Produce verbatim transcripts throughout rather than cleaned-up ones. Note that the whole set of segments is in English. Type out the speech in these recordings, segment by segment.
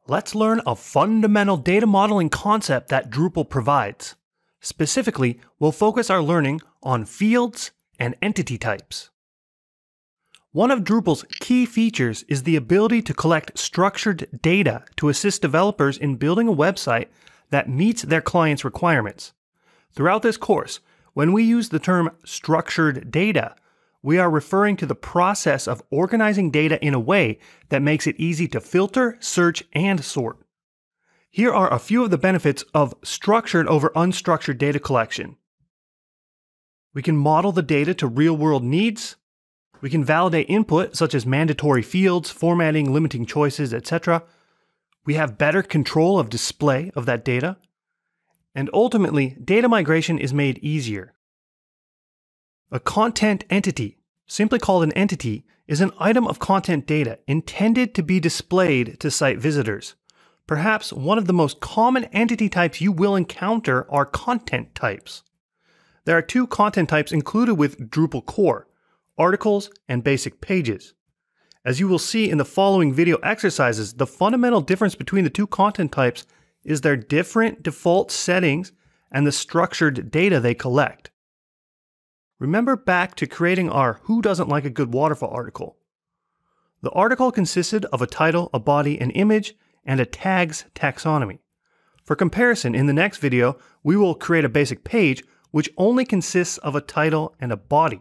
Let's learn a fundamental data modeling concept that Drupal provides. Specifically, we'll focus our learning on fields and entity types. One of Drupal's key features is the ability to collect structured data to assist developers in building a website that meets their clients' requirements. Throughout this course, when we use the term structured data, we are referring to the process of organizing data in a way that makes it easy to filter, search, and sort. Here are a few of the benefits of structured over unstructured data collection. We can model the data to real-world needs. We can validate input, such as mandatory fields, formatting, limiting choices, et cetera. We have better control of display of that data. And ultimately, data migration is made easier. A content entity, simply called an entity, is an item of content data intended to be displayed to site visitors. Perhaps one of the most common entity types you will encounter are content types. There are two content types included with Drupal core: articles and basic pages. As you will see in the following video exercises, the fundamental difference between the two content types is their different default settings and the structured data they collect. Remember back to creating our Who Doesn't Like a Good Waterfall article. The article consisted of a title, a body, an image, and a tags taxonomy. For comparison, in the next video, we will create a basic page which only consists of a title and a body.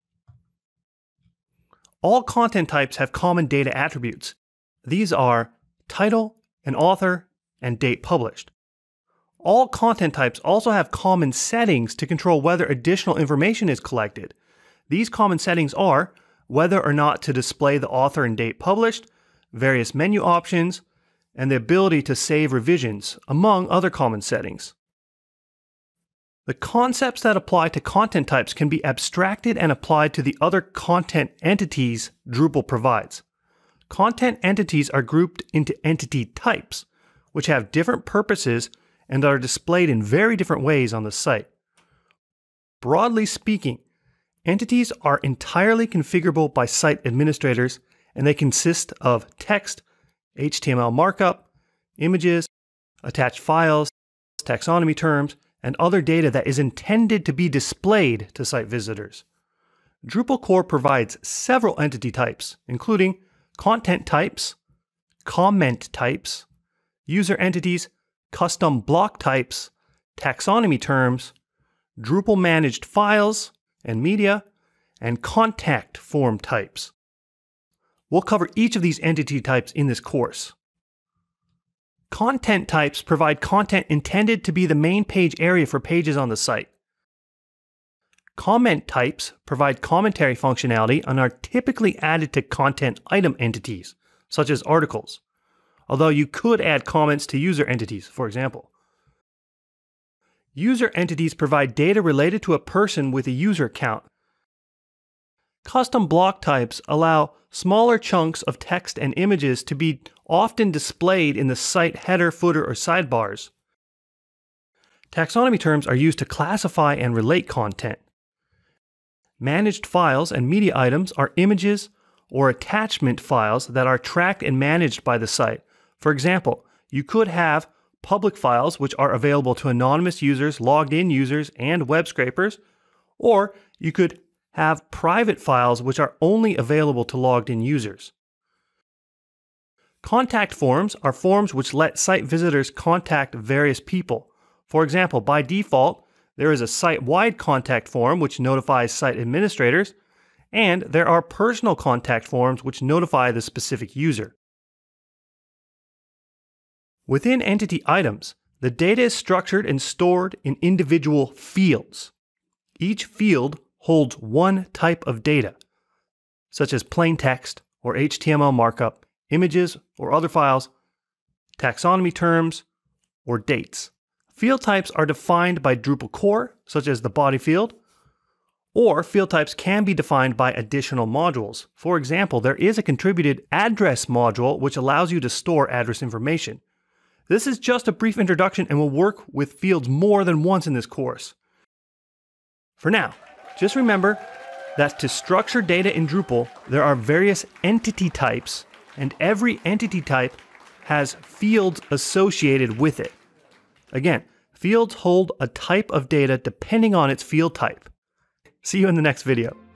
All content types have common data attributes. These are title, an author, and date published. All content types also have common settings to control whether additional information is collected. These common settings are whether or not to display the author and date published, various menu options, and the ability to save revisions, among other common settings. The concepts that apply to content types can be abstracted and applied to the other content entities Drupal provides. Content entities are grouped into entity types, which have different purposes and are displayed in very different ways on the site. Broadly speaking, entities are entirely configurable by site administrators, and they consist of text, H T M L markup, images, attached files, taxonomy terms, and other data that is intended to be displayed to site visitors. Drupal core provides several entity types, including content types, comment types, user entities, custom block types, taxonomy terms, Drupal managed files and media, and contact form types. We'll cover each of these entity types in this course. Content types provide content intended to be the main page area for pages on the site. Comment types provide commentary functionality and are typically added to content item entities, such as articles, although you could add comments to user entities, for example. User entities provide data related to a person with a user account. Custom block types allow smaller chunks of text and images to be often displayed in the site header, footer, or sidebars. Taxonomy terms are used to classify and relate content. Managed files and media items are images or attachment files that are tracked and managed by the site. For example, you could have public files which are available to anonymous users, logged in users, and web scrapers, or you could have private files which are only available to logged in users. Contact forms are forms which let site visitors contact various people. For example, by default, there is a site-wide contact form which notifies site administrators, and there are personal contact forms which notify the specific user. Within entity items, the data is structured and stored in individual fields. Each field holds one type of data, such as plain text or H T M L markup, images or other files, taxonomy terms, or dates. Field types are defined by Drupal core, such as the body field, or field types can be defined by additional modules. For example, there is a contributed address module which allows you to store address information. This is just a brief introduction and will work with fields more than once in this course. For now, just remember that to structure data in Drupal, there are various entity types, and every entity type has fields associated with it. Again, fields hold a type of data depending on its field type. See you in the next video.